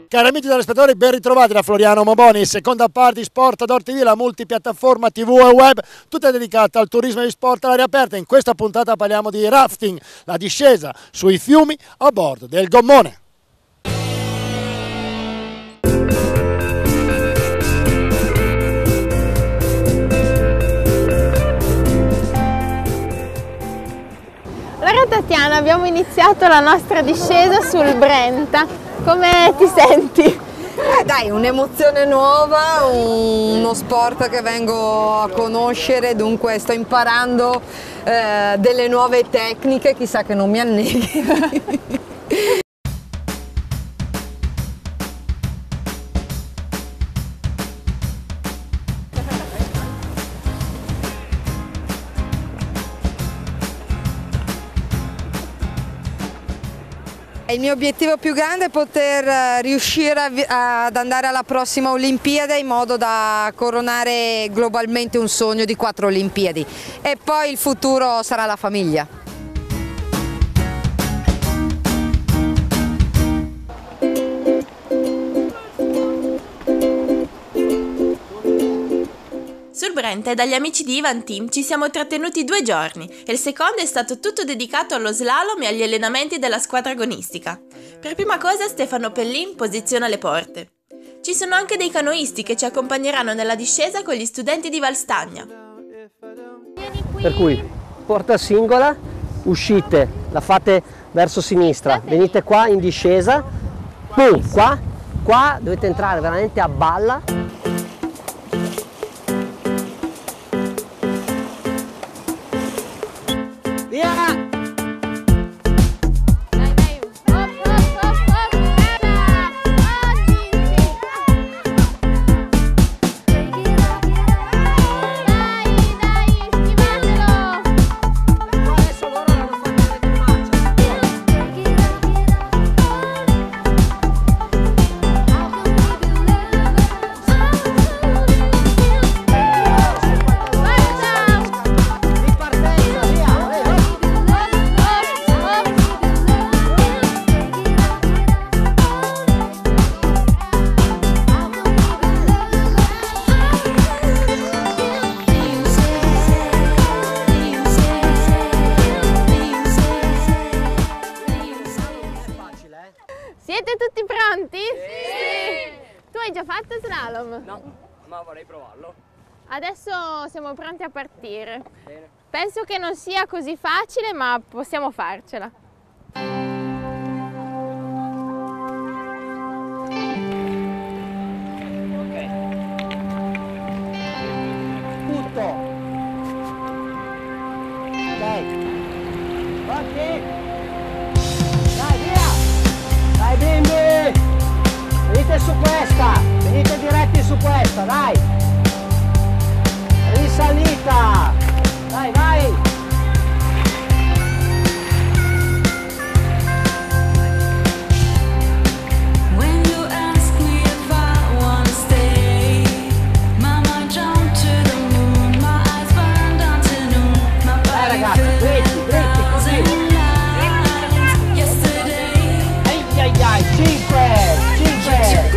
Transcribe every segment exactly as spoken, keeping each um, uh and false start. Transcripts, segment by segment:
Cari amici telespettatori, ben ritrovati da Floriano Moboni, seconda parte di Sport ad Ortivilla, multipiattaforma tivù e web, tutta dedicata al turismo di sport all'aria aperta. In questa puntata parliamo di rafting, la discesa sui fiumi a bordo del gommone. Allora Tatiana, abbiamo iniziato la nostra discesa sul Brenta. Come ti senti? Eh dai, un'emozione nuova, uno sport che vengo a conoscere, dunque sto imparando eh, delle nuove tecniche, chissà che non mi anneghi. Il mio obiettivo più grande è poter riuscire a, ad andare alla prossima Olimpiade in modo da coronare globalmente un sogno di quattro Olimpiadi e poi il futuro sarà la famiglia. Sul Brenta e dagli amici di Ivan Team ci siamo trattenuti due giorni e il secondo è stato tutto dedicato allo slalom e agli allenamenti della squadra agonistica. Per prima cosa Stefano Pellin posiziona le porte. Ci sono anche dei canoisti che ci accompagneranno nella discesa con gli studenti di Valstagna. Per cui porta singola, uscite, la fate verso sinistra, venite qua in discesa, pum, qua, qua dovete entrare veramente a balla. Siete tutti pronti? Sì! Tu hai già fatto slalom? No, ma vorrei provarlo. Adesso siamo pronti a partire. Bene. Penso che non sia così facile, ma possiamo farcela. Ok. Tutto. Ok. Pronti? Dai bimbi! Venite su questa! Venite diretti su questa, dai! Risalita! Dai, vai! Dai ragazzi, dritti, dritti, così! Dai, cinque, cinque.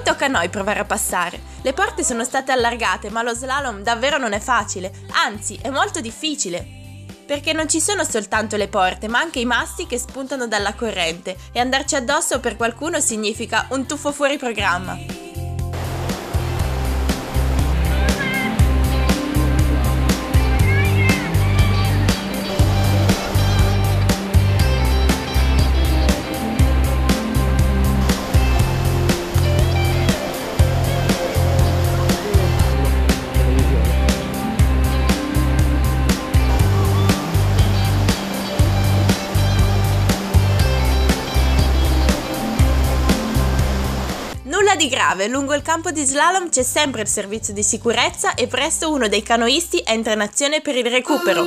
tocca a noi provare a passare. Le porte sono state allargate, ma lo slalom davvero non è facile, anzi è molto difficile. Perché non ci sono soltanto le porte, ma anche i massi che spuntano dalla corrente e andarci addosso per qualcuno significa un tuffo fuori programma. Nulla di grave, lungo il campo di slalom c'è sempre il servizio di sicurezza e presto uno dei canoisti entra in azione per il recupero.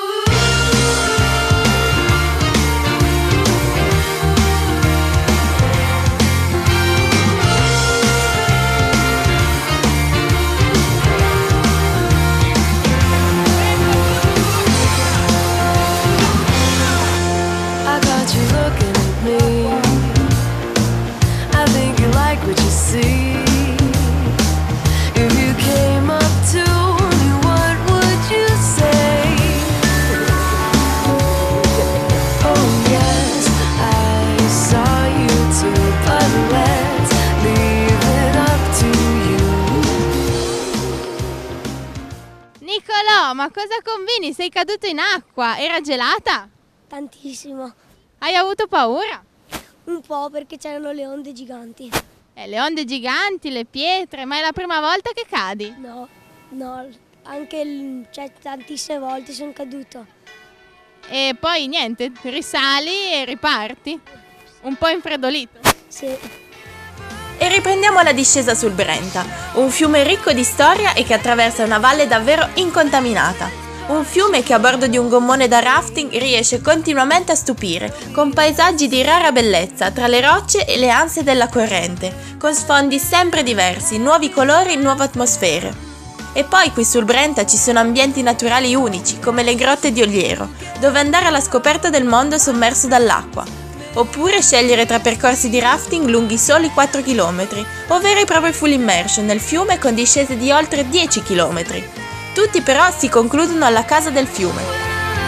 Niccolò, ma cosa combini? Sei caduto in acqua, era gelata? Tantissimo, Hai avuto paura? un po' perché c'erano le onde giganti. Eh, le onde giganti, le pietre, ma è la prima volta che cadi? No, no, anche il- cioè, tantissime volte sono caduto. E poi niente, risali e riparti. Un po' infreddolito. Sì, E riprendiamo la discesa sul Brenta, un fiume ricco di storia e che attraversa una valle davvero incontaminata. Un fiume che a bordo di un gommone da rafting riesce continuamente a stupire, con paesaggi di rara bellezza tra le rocce e le anse della corrente, con sfondi sempre diversi, nuovi colori, nuove atmosfere. E poi qui sul Brenta ci sono ambienti naturali unici, come le grotte di Ogliero, dove andare alla scoperta del mondo sommerso dall'acqua. Oppure scegliere tra percorsi di rafting lunghi soli quattro chilometri, o veri e propri full immersion nel fiume con discese di oltre dieci chilometri. Tutti però si concludono alla casa del fiume.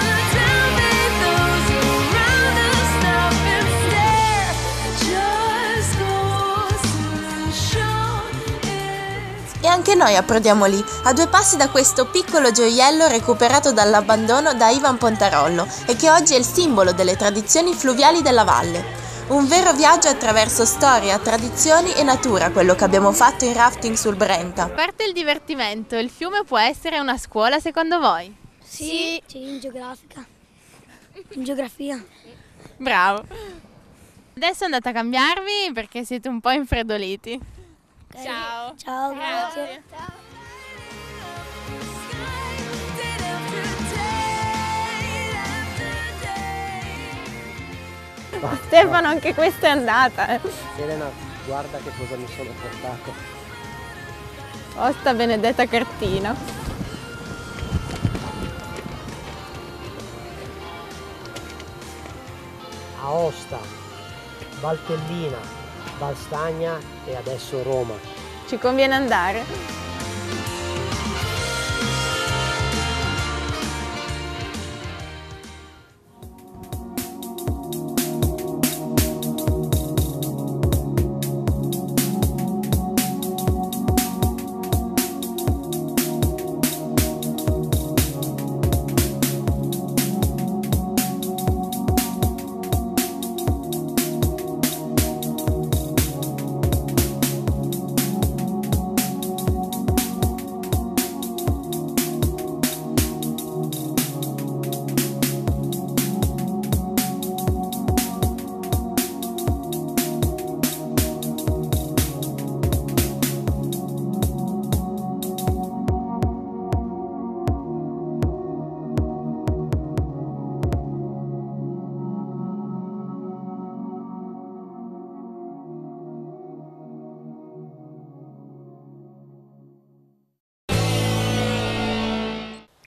E anche noi approdiamo lì, a due passi da questo piccolo gioiello recuperato dall'abbandono da Ivan Pontarollo e che oggi è il simbolo delle tradizioni fluviali della valle. Un vero viaggio attraverso storia, tradizioni e natura, quello che abbiamo fatto in rafting sul Brenta. A parte il divertimento, il fiume può essere una scuola secondo voi? sì, sì, in geografica, in geografia. Bravo. Adesso andate a cambiarvi perché siete un po' infreddoliti. Ok. Ciao. Ciao, grazie. Stefano, anche questa è andata. eh. Elena, guarda che cosa mi sono portato. Oh, sta benedetta cartina. Aosta, Valtellina, Valstagna e adesso Roma. Ci conviene andare.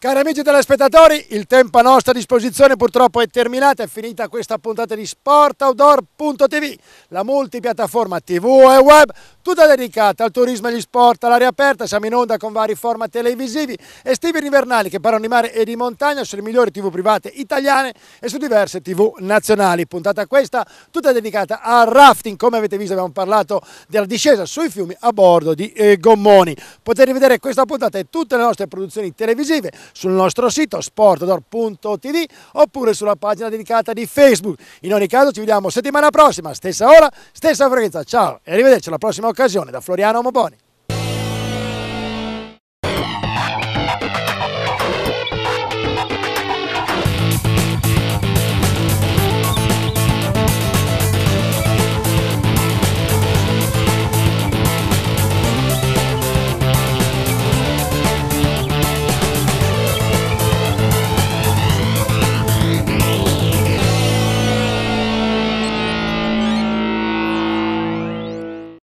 Cari amici telespettatori, il tempo a nostra disposizione purtroppo è terminato, è finita questa puntata di sport outdoor punto tv, la multipiattaforma tivù e web, tutta dedicata al turismo e agli sport all'aria aperta. Siamo in onda con vari format televisivi estivi e invernali che parlano di mare e di montagna sulle migliori tivù private italiane e su diverse tivù nazionali. Puntata questa tutta dedicata al rafting. Come avete visto abbiamo parlato della discesa sui fiumi a bordo di eh, gommoni. Potete rivedere questa puntata e tutte le nostre produzioni televisive sul nostro sito sport outdoor punto tv oppure sulla pagina dedicata di Facebook. In ogni caso ci vediamo settimana prossima, stessa ora, stessa frequenza. Ciao e arrivederci alla prossima occasione da Floriano Moboni.